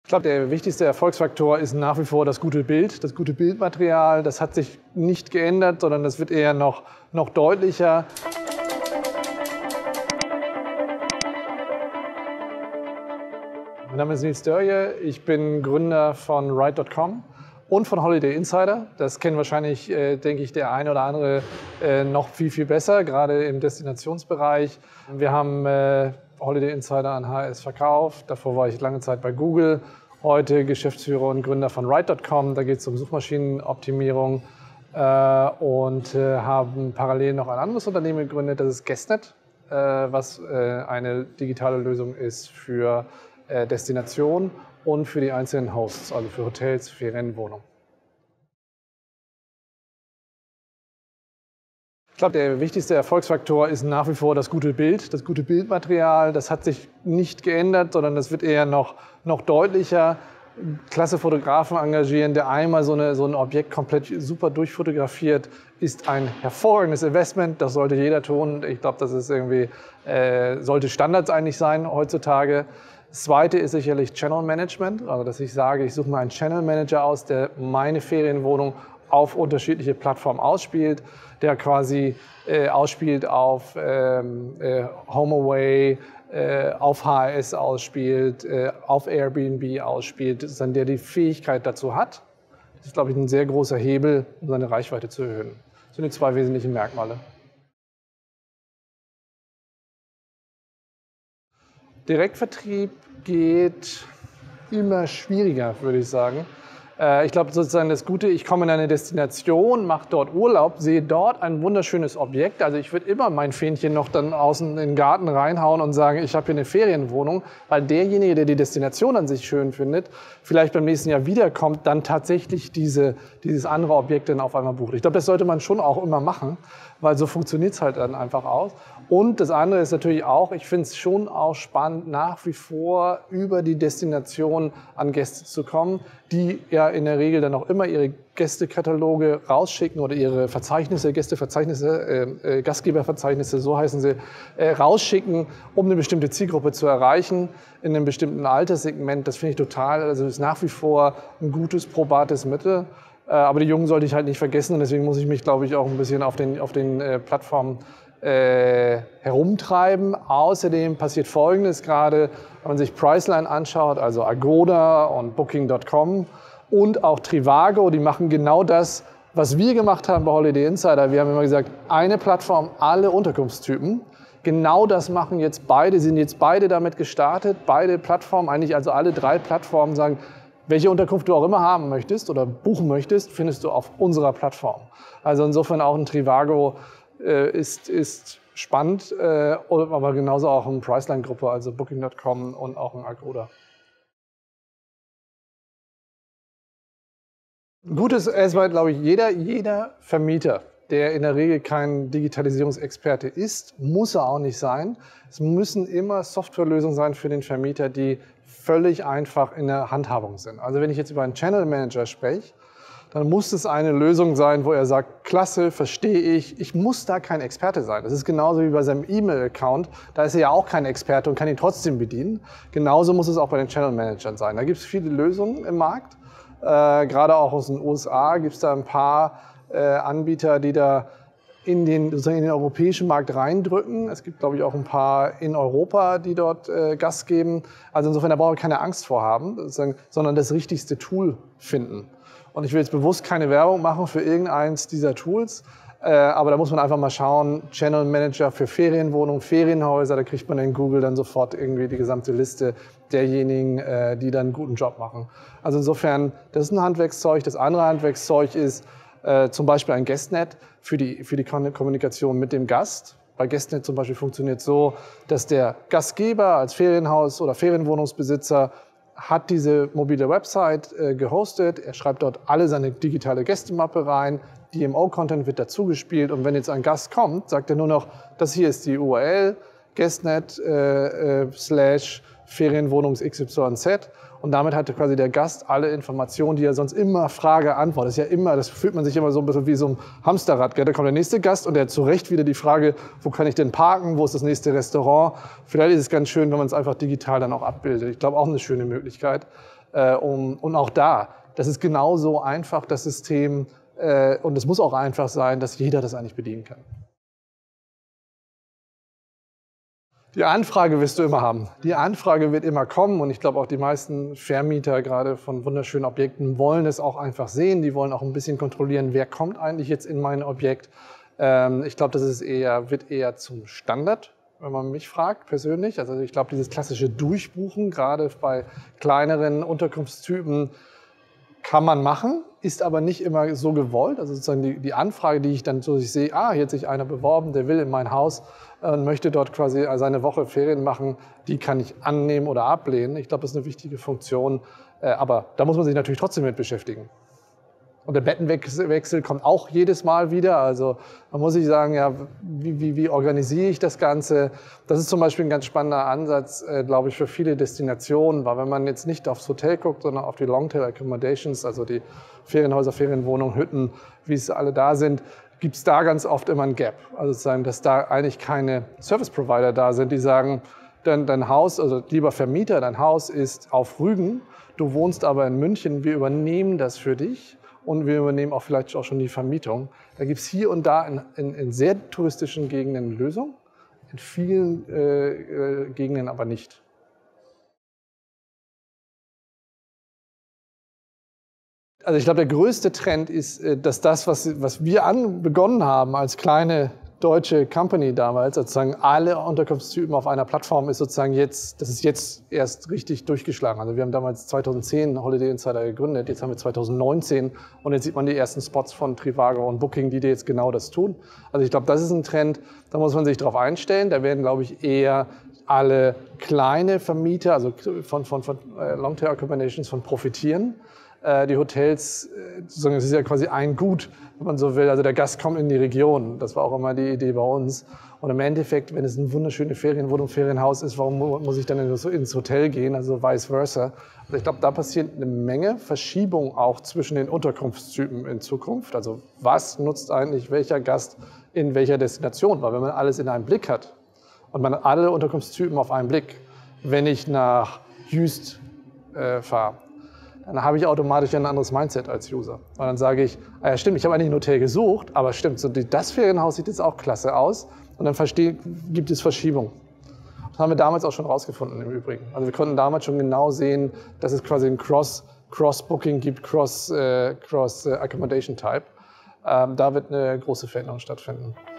Ich glaube, der wichtigste Erfolgsfaktor ist nach wie vor das gute Bild, das gute Bildmaterial. Das hat sich nicht geändert, sondern das wird eher noch deutlicher. Mein Name ist Nils Dörje, ich bin Gründer von Ride.com und von Holiday Insider. Das kennen wahrscheinlich, denke ich, der eine oder andere noch viel besser, gerade im Destinationsbereich. Wir haben Holiday Insider an HRS verkauft, davor war ich lange Zeit bei Google, heute Geschäftsführer und Gründer von Ride.com, da geht es um Suchmaschinenoptimierung und haben parallel noch ein anderes Unternehmen gegründet, das ist Guestnet, was eine digitale Lösung ist für Destination und für die einzelnen Hosts, also für Hotels, Ferienwohnungen. Ich glaube, der wichtigste Erfolgsfaktor ist nach wie vor das gute Bild, das gute Bildmaterial. Das hat sich nicht geändert, sondern das wird eher noch deutlicher. Klasse Fotografen engagieren, der einmal so ein Objekt komplett super durchfotografiert, ist ein hervorragendes Investment. Das sollte jeder tun. Ich glaube, das ist irgendwie, sollte Standards eigentlich sein heutzutage. Das Zweite ist sicherlich Channel Management, also dass ich sage, ich suche mir einen Channel Manager aus, der meine Ferienwohnung auf unterschiedliche Plattformen ausspielt, der quasi ausspielt auf HomeAway, auf HRS ausspielt, auf Airbnb ausspielt, der die Fähigkeit dazu hat. Das ist, glaube ich, ein sehr großer Hebel, um seine Reichweite zu erhöhen. Das sind die zwei wesentlichen Merkmale. Direktvertrieb geht immer schwieriger, würde ich sagen. Ich glaube sozusagen das Gute, ich komme in eine Destination, mache dort Urlaub, sehe dort ein wunderschönes Objekt. Also ich würde immer mein Fähnchen noch dann außen in den Garten reinhauen und sagen, ich habe hier eine Ferienwohnung, weil derjenige, der die Destination an sich schön findet, vielleicht beim nächsten Jahr wiederkommt, dann tatsächlich dieses andere Objekt dann auf einmal bucht. Ich glaube, das sollte man schon auch immer machen, weil so funktioniert es halt dann einfach aus. Und das andere ist natürlich auch, ich finde es schon auch spannend, nach wie vor über die Destination an Gäste zu kommen, die ja in der Regel dann auch immer ihre Gästekataloge rausschicken oder ihre Verzeichnisse, Gästeverzeichnisse, Gastgeberverzeichnisse, so heißen sie, rausschicken, um eine bestimmte Zielgruppe zu erreichen, in einem bestimmten Alterssegment. Das finde ich total, also ist nach wie vor ein gutes, probates Mittel. Aber die Jungen sollte ich halt nicht vergessen und deswegen muss ich mich, glaube ich, auch ein bisschen auf den Plattformen herumtreiben. Außerdem passiert Folgendes gerade, wenn man sich Priceline anschaut, also Agoda und Booking.com und auch Trivago, die machen genau das, was wir gemacht haben bei Holiday Insider. Wir haben immer gesagt, eine Plattform, alle Unterkunftstypen. Genau das machen jetzt beide, sind jetzt beide damit gestartet. Beide Plattformen, eigentlich also alle drei Plattformen sagen, welche Unterkunft du auch immer haben möchtest oder buchen möchtest, findest du auf unserer Plattform. Also insofern auch ein Trivago ist spannend, aber genauso auch eine Priceline-Gruppe, also Booking.com und auch ein Agoda. Gut ist erstmal, glaube ich, jeder Vermieter, der in der Regel kein Digitalisierungsexperte ist, muss er auch nicht sein. Es müssen immer Softwarelösungen sein für den Vermieter, die völlig einfach in der Handhabung sind. Also wenn ich jetzt über einen Channel Manager spreche, dann muss es eine Lösung sein, wo er sagt, klasse, verstehe ich muss da kein Experte sein. Das ist genauso wie bei seinem E-Mail-Account, da ist er ja auch kein Experte und kann ihn trotzdem bedienen. Genauso muss es auch bei den Channel Managern sein. Da gibt es viele Lösungen im Markt, gerade auch aus den USA gibt es da ein paar Anbieter, die da in den europäischen Markt reindrücken. Es gibt, glaube ich, auch ein paar in Europa, die dort Gas geben. Also insofern, da brauche ich keine Angst vor haben, sondern das richtigste Tool finden. Und ich will jetzt bewusst keine Werbung machen für irgendeins dieser Tools, aber da muss man einfach mal schauen, Channel Manager für Ferienwohnungen, Ferienhäuser, da kriegt man in Google dann sofort irgendwie die gesamte Liste derjenigen, die dann einen guten Job machen. Also insofern, das ist ein Handwerkszeug. Das andere Handwerkszeug ist zum Beispiel ein Guestnet für die Kommunikation mit dem Gast. Bei Guestnet zum Beispiel funktioniert es so, dass der Gastgeber als Ferienhaus- oder Ferienwohnungsbesitzer hat diese mobile Website gehostet. Er schreibt dort alle seine digitale Gästemappe rein. DMO-Content wird dazu gespielt. Und wenn jetzt ein Gast kommt, sagt er nur noch, das hier ist die URL, Guestnet / Ferienwohnungs XYZ. Und damit hatte quasi der Gast alle Informationen, die er sonst immer Frage, Antwort. Das ist ja immer, das fühlt man sich immer so ein bisschen wie so ein Hamsterrad. Gell? Da kommt der nächste Gast und der hat zu Recht wieder die Frage, wo kann ich denn parken, wo ist das nächste Restaurant? Vielleicht ist es ganz schön, wenn man es einfach digital dann auch abbildet. Ich glaube, auch eine schöne Möglichkeit. Und auch da, das ist genauso einfach, das System, und es muss auch einfach sein, dass jeder das eigentlich bedienen kann. Die Anfrage wirst du immer haben. Die Anfrage wird immer kommen und ich glaube auch die meisten Vermieter gerade von wunderschönen Objekten wollen es auch einfach sehen. Die wollen auch ein bisschen kontrollieren, wer kommt eigentlich jetzt in mein Objekt. Ich glaube, das wird eher zum Standard, wenn man mich fragt persönlich. Also ich glaube, dieses klassische Durchbuchen, gerade bei kleineren Unterkunftstypen, kann man machen, ist aber nicht immer so gewollt. Also sozusagen die Anfrage, die ich dann so sehe, hier hat sich einer beworben, der will in mein Haus und möchte dort quasi seine Woche Ferien machen, die kann ich annehmen oder ablehnen. Ich glaube, das ist eine wichtige Funktion, aber da muss man sich natürlich trotzdem mit beschäftigen. Und der Bettenwechsel kommt auch jedes Mal wieder. Also man muss sich sagen, ja, wie organisiere ich das Ganze? Das ist zum Beispiel ein ganz spannender Ansatz, glaube ich, für viele Destinationen, weil wenn man jetzt nicht aufs Hotel guckt, sondern auf die Longtail Accommodations, also die Ferienhäuser, Ferienwohnungen, Hütten, wie es alle da sind, gibt es da ganz oft immer ein Gap. Also sozusagen, dass da eigentlich keine Service Provider da sind, die sagen, dein Haus, also lieber Vermieter, dein Haus ist auf Rügen, du wohnst aber in München, wir übernehmen das für dich. Und wir übernehmen auch vielleicht auch schon die Vermietung. Da gibt es hier und da in sehr touristischen Gegenden Lösungen, in vielen Gegenden aber nicht. Also ich glaube, der größte Trend ist, dass das, was wir begonnen haben als kleine deutsche Company damals, sozusagen alle Unterkunftstypen auf einer Plattform, ist sozusagen jetzt, das ist jetzt erst richtig durchgeschlagen. Also wir haben damals 2010 Holiday Insider gegründet, jetzt haben wir 2019 und jetzt sieht man die ersten Spots von Trivago und Booking, die jetzt genau das tun. Also ich glaube, das ist ein Trend, da muss man sich drauf einstellen. Da werden, glaube ich, eher alle kleine Vermieter, also von Longtail Accommodations von profitieren. Die Hotels, sozusagen, es ist ja quasi ein Gut, wenn man so will. Also der Gast kommt in die Region. Das war auch immer die Idee bei uns. Und im Endeffekt, wenn es eine wunderschöne Ferienwohnung, Ferienhaus ist, warum muss ich dann ins Hotel gehen? Also vice versa. Also ich glaube, da passiert eine Menge Verschiebung auch zwischen den Unterkunftstypen in Zukunft. Also was nutzt eigentlich welcher Gast in welcher Destination? Weil wenn man alles in einem Blick hat und man hat alle Unterkunftstypen auf einen Blick, wenn ich nach Jüst fahre, dann habe ich automatisch ein anderes Mindset als User. Und dann sage ich, ja stimmt, ich habe eigentlich ein Hotel gesucht, aber stimmt, so das Ferienhaus sieht jetzt auch klasse aus. Und dann gibt es Verschiebung. Das haben wir damals auch schon rausgefunden im Übrigen. Also wir konnten damals schon genau sehen, dass es quasi ein Cross-Booking gibt, Cross-Accommodation-Type. Da wird eine große Veränderung stattfinden.